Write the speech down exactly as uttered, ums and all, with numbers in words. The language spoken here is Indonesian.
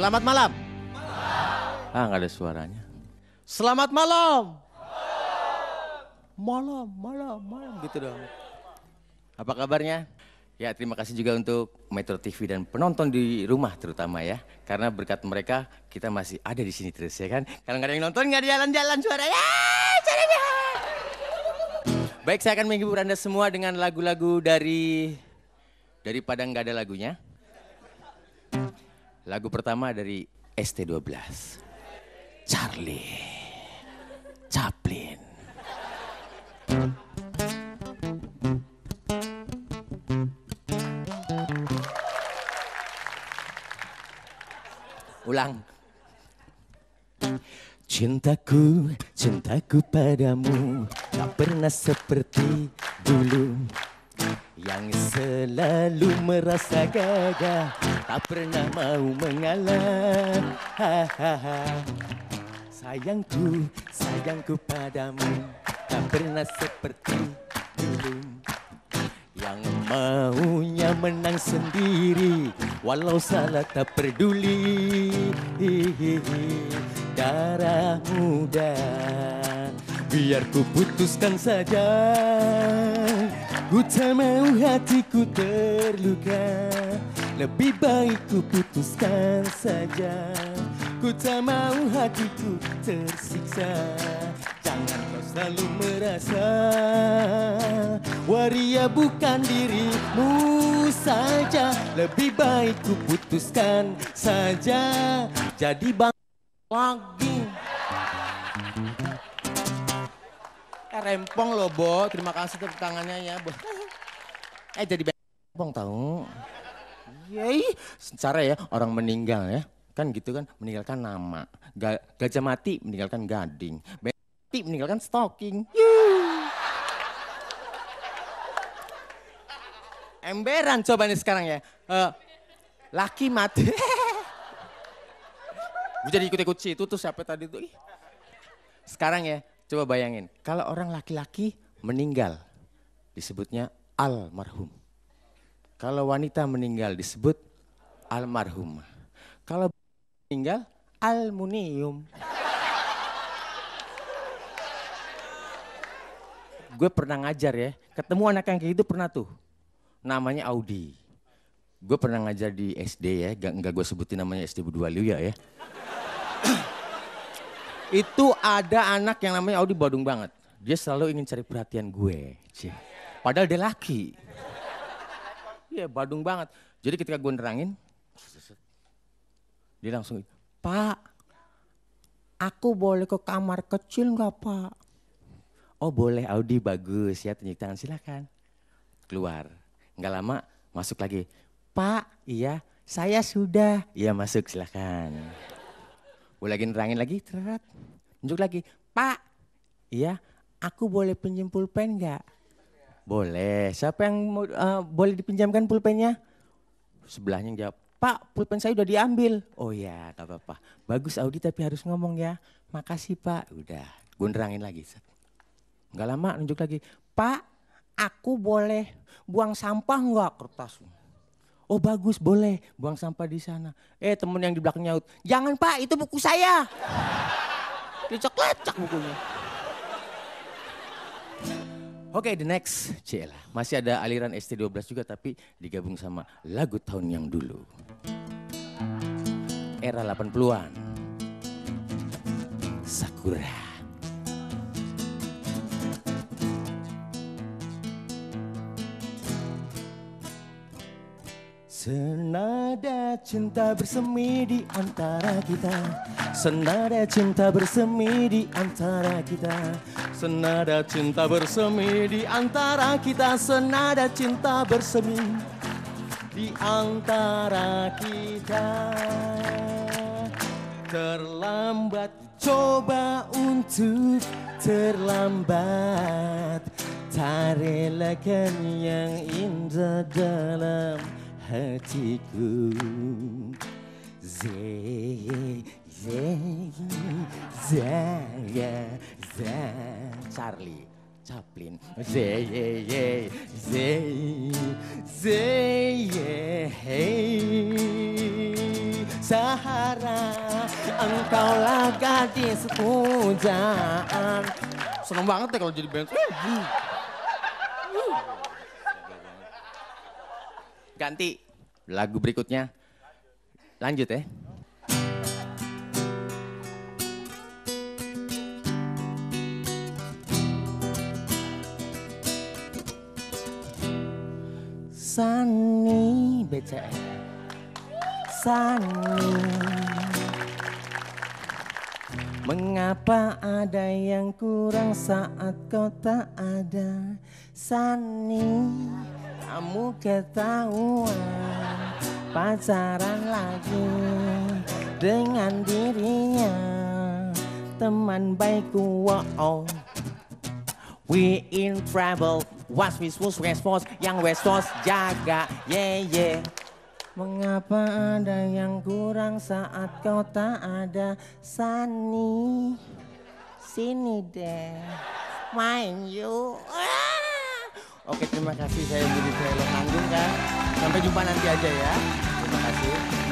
Selamat malam. Malam. Ah, nggak ada suaranya. Selamat malam. Malam, malam, malam gitu dong. Apa kabarnya? Ya, terima kasih juga untuk Metro T V dan penonton di rumah terutama ya. Karena berkat mereka kita masih ada di sini terus ya kan. Kalau nggak ada yang nonton nggak ada jalan-jalan suaranya. Caranya. Baik, saya akan menghibur Anda semua dengan lagu-lagu dari daripada nggak ada lagunya. Lagu pertama dari S T dua belas. Charlie Chaplin. Ulang. Cintaku, cintaku padamu tak pernah seperti dulu, yang selalu merasa gagah, tak pernah mau mengalah. Ha, ha, ha. Sayangku, sayangku padamu tak pernah seperti dulu, yang maunya menang sendiri, walau salah tak peduli. Darah muda, biar ku putuskan saja. Ku tak mau hatiku terluka, lebih baik ku putuskan saja. Ku tak mau hatiku tersiksa. Jangan kau selalu merasa waria bukan dirimu saja. Lebih baik ku putuskan saja. Jadi bang lagi. Eh rempong loh, Bo. Terima kasih tepuk tangannya ya, Bo. Eh jadi rempong tahu. Yeay, secara ya orang meninggal ya. Kan gitu kan, meninggalkan nama. Ga, gajah mati meninggalkan gading. Mati meninggalkan stocking. Yuh. Emberan coba nih sekarang ya. Uh, laki mati. Gue jadi ikut-ikut situ tuh siapa tadi tuh. Ih. Sekarang ya, coba bayangin. Kalau orang laki-laki meninggal, disebutnya almarhum. Kalau wanita meninggal disebut almarhum. Kalau meninggal aluminium. Gue pernah ngajar ya, ketemu anak yang kayak gitu pernah tuh. Namanya Audi. Gue pernah ngajar di S D ya, gak, gak gue sebutin namanya S D Buduwaluya ya. Itu ada anak yang namanya Audi bodong banget. Dia selalu ingin cari perhatian gue. Cih. Padahal dia laki. Iya badung banget. Jadi ketika gue nerangin, dia langsung, Pak, aku boleh ke kamar kecil nggak Pak? Oh boleh Audi, bagus ya, tunjuk tangan silakan. Keluar, nggak lama masuk lagi. Pak, iya saya sudah. Iya masuk silakan. Gue lagi nerangin lagi, terat, tunjuk lagi. Pak, iya aku boleh pinjam pulpen nggak? Boleh, siapa yang mau, uh, boleh dipinjamkan pulpennya? Sebelahnya jawab, Pak pulpen saya udah diambil. Oh ya gak apa-apa, bagus Audi tapi harus ngomong ya. Makasih Pak, udah gue nerangin lagi. Nggak lama nunjuk lagi, Pak aku boleh buang sampah nggak kertas? Oh bagus boleh buang sampah di sana. Eh temen yang di belakang nyaut, jangan Pak itu buku saya. Lecak-lecak bukunya. Oke, okay, the next. Cielah, masih ada aliran S T dua belas juga tapi digabung sama lagu tahun yang dulu. Era delapan puluhan. Sakura. Senada cinta bersemi di antara kita, senada cinta bersemi di antara kita, senada cinta bersemi di antara kita, senada cinta bersemi di antara kita. Terlambat coba untuk terlambat, tak relakan yang indah dalam hatiku. Zee, zee, zaya, zaya. Charlie Chaplin. Zee, zee, zee, zee. Sahara, engkaulah gadis pujaan. Seneng banget ya kalau jadi band. Ganti lagu berikutnya. Lanjut ya. Sunny B C M. Sunny. Mengapa ada yang kurang saat kau tak ada? Sunny, kamu ketahuan pacaran lagi dengan dirinya, teman baikku. Wow. We in trouble. Was we was West Coast, yang West Coast jaga, yeah yeah. Mengapa ada yang kurang saat kau tak ada? Sunny, sini deh, main yuk. Ah. Oke, terima kasih, saya Budi Trelo Nanggung kan. Sampai jumpa nanti aja ya. Terima kasih.